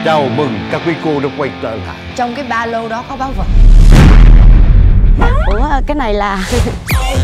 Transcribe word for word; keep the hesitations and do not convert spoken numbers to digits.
Chào mừng các quý cô đã quay trở lại. Trong cái ba lô đó có báu vật. Ủa cái này là